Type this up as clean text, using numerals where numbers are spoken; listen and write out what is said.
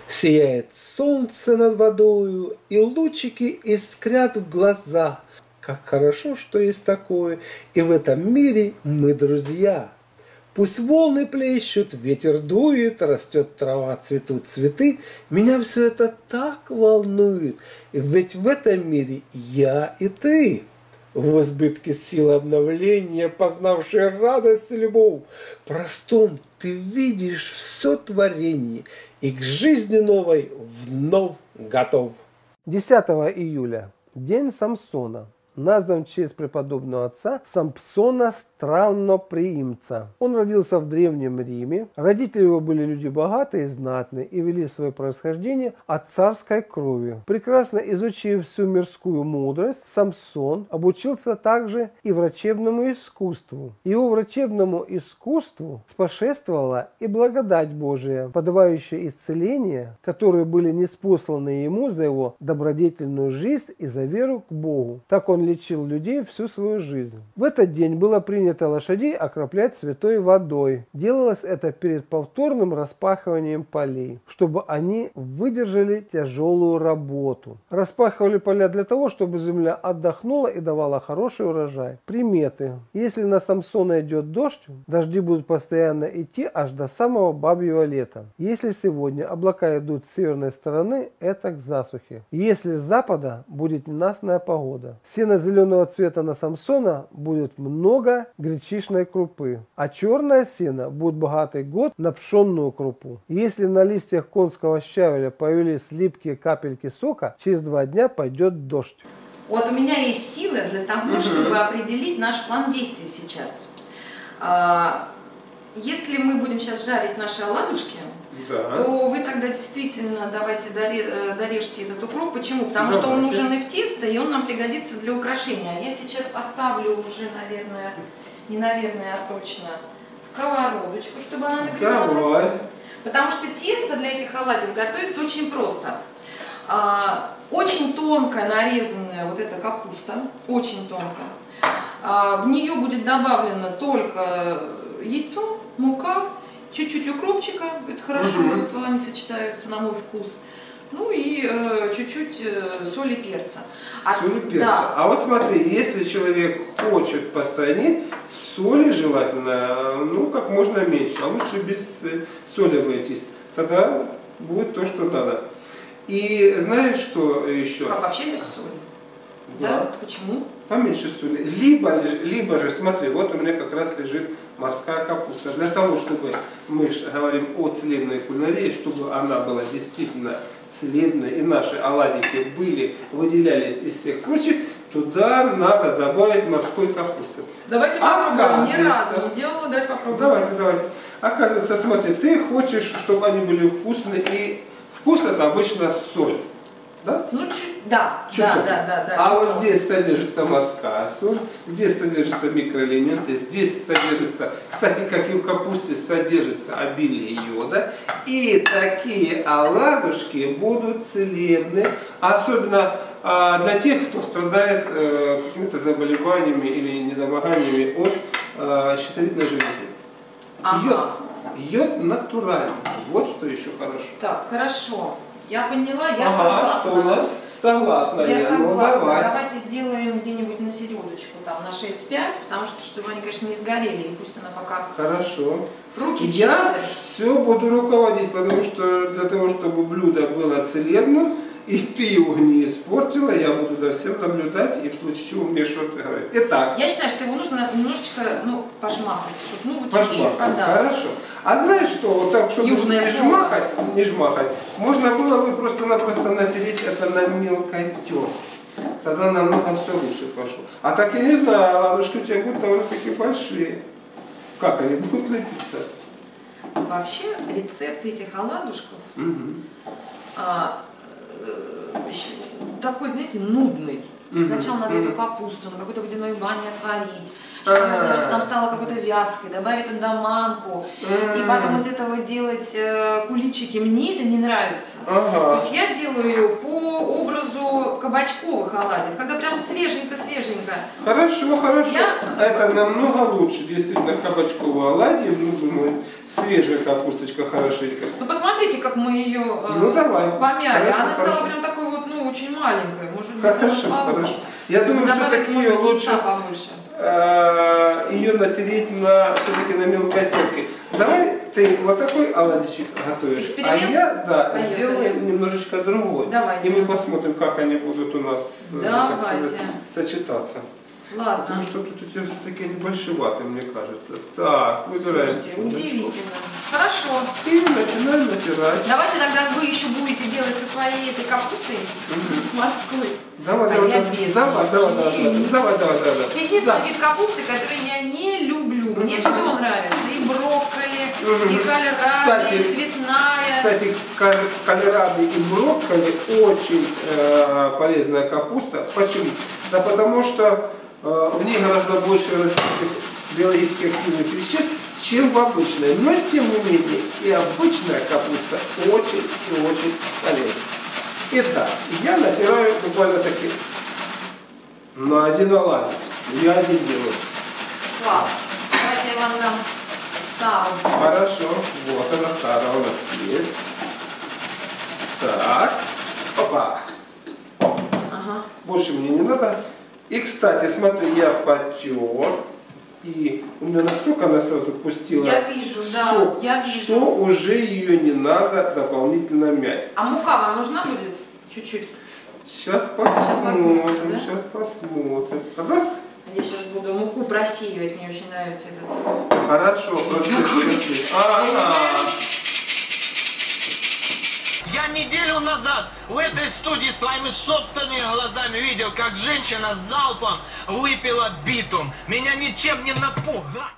Сияет солнце над водою, и лучики искрят в глаза. Как хорошо, что есть такое, и в этом мире мы друзья. Пусть волны плещут, ветер дует, растет трава, цветут цветы. Меня все это так волнует, ведь в этом мире я и ты. В избытке силы обновления, познавшие радость и любовь, простом ты видишь все творение и к жизни новой вновь готов. 10 июля. День Самсона. Назван в честь преподобного отца Сампсона Странноприимца. Он родился в Древнем Риме. Родители его были люди богатые и знатные и вели свое происхождение от царской крови. Прекрасно изучив всю мирскую мудрость, Самсон обучился также и врачебному искусству. Его врачебному искусству спошествовала и благодать Божия, подавающая исцеление, которые были ниспосланы ему за его добродетельную жизнь и за веру к Богу. Так он лечил людей всю свою жизнь. В этот день было принято лошадей окроплять святой водой. Делалось это перед повторным распахиванием полей, чтобы они выдержали тяжелую работу. Распахивали поля для того, чтобы земля отдохнула и давала хороший урожай. Приметы. Если на Самсона идет дождь, дожди будут постоянно идти аж до самого бабьего лета. Если сегодня облака идут с северной стороны, это к засухе. Если с запада, будет ненастная погода. Сено зеленого цвета на Самсона будет много гречишной крупы, а черное сено будет богатый год на пшенную крупу. Если на листьях конского щавеля появились липкие капельки сока, через 2 дня пойдет дождь. Вот у меня есть силы для того, чтобы определить наш план действий сейчас. Если мы будем сейчас жарить наши оладушки, то вы тогда действительно давайте дорежьте этот укроп. Почему? Потому что он нужен и в тесто, и он нам пригодится для украшения. А я сейчас поставлю уже, наверное, а точно сковородочку, чтобы она нагревалась. Потому что тесто для этих оладьев готовится очень просто. Очень тонко нарезанная вот эта капуста, очень тонко. В нее будет добавлено только яйцо, мука, чуть-чуть укропчика, это хорошо, вот они сочетаются на мой вкус. Ну и чуть-чуть соли, перца. Соли, перца. Да. А вот смотри, если человек хочет постранить, соли желательно, ну, как можно меньше, а лучше без соли обойтись. Тогда будет то, что надо. И знаешь, что еще? Как, вообще без соли? Да. Почему? Поменьше соли. Либо же, смотри, вот у меня как раз лежит морская капуста. Для того, чтобы, мы же говорим о целебной кулинарии, чтобы она была действительно целебной, и наши оладики выделялись из всех прочих, туда надо добавить морской капусты. Давайте попробуем. Ни разу не делала, давайте попробуем. Давайте. Оказывается, смотри, ты хочешь, чтобы они были вкусные, и вкус это обычно соль. Да? Ну, да. А вот здесь содержится морская соль, здесь содержатся микроэлементы, здесь содержится, кстати, как и в капусте, содержится обилие йода. И такие оладушки будут целебны, особенно для тех, кто страдает какими-то заболеваниями или недомоганиями от щитовидной железы. Йод натуральный. Вот что еще хорошо. Так, хорошо. Я поняла, я согласна. Что у нас? Согласна. Я согласна. Ну, давайте сделаем где-нибудь на середочку, там, на 6-5, потому что, чтобы они, конечно, не сгорели, и пусть она пока... Хорошо. Руки чистые. Я все буду руководить, потому что для того, чтобы блюдо было целебным, и ты его не испортила, я буду за всем наблюдать и в случае чего вмешиваться говорить. Итак. Я считаю, что его нужно немножечко, пожмакать. Чтобы, пожмакать, хорошо. А знаешь что, вот так, чтобы не жмакать, можно было бы просто-напросто натереть это на мелкой терке. Тогда намного все лучше пошло. А так я не знаю, оладушки у тебя будут довольно-таки большие. Как они будут лепиться? Вообще, рецепт этих оладушков такой, знаете, нудный. То есть сначала надо эту капусту на какой-то водяной бане отварить, она, значит, нам стала какой-то вязкой, добавить туда манку, и потом из этого делать куличики. Мне это не нравится. То есть я делаю ее по образу кабачковых оладьев, когда прям свеженько-свеженько. Хорошо, хорошо. Это намного лучше, действительно, кабачковые оладьи. Ну, думаю, свежая капусточка хорошенько. Ну, посмотрите, как мы ее помяли. Хорошо, она стала прям такой вот, ну, очень маленькой. Может быть, хорошо. Я думаю, все-таки ее лучше ее натереть все-таки на мелкой терке. Давай ты вот такой оладичек готовишь, а я сделаю немножечко другой. Давайте. И мы посмотрим, как они будут у нас сочетаться. Ладно. Потому что тут у тебя все-таки они большеваты, мне кажется. Так, выбираем. Слушайте, удивительно. Хорошо. И начинаем натирать. Давайте тогда вы еще будете делать со своей этой капустой морской. Давай. Единственный вид капусты, который я не люблю. Мне все нравится. И брокколи, и кальраби, и цветная. Кстати, кальраби и брокколи очень полезная капуста. Почему? Да потому что в ней гораздо больше растительных биологически активных веществ, чем в обычной. Но тем не менее и обычная капуста очень и очень полезна. Итак, я натираю буквально таки на один оладьи. Я один делаю. Класс. Давайте я вам дам тару. Хорошо. Вот она, тара у нас есть. Так. Опа. Ага. Больше мне не надо. И, кстати, смотри, я потер. И у меня настолько она сразу пустила сок, я вижу. Что уже ее не надо дополнительно мять. А мука вам нужна будет? Чуть-чуть. Сейчас посмотрим. Сейчас посмотрим. Раз. Я сейчас буду муку просеивать, мне очень нравится этот. Хорошо, просеивай. Я неделю назад в этой студии своими собственными глазами видел, как женщина залпом выпила битум. Меня ничем не напугать.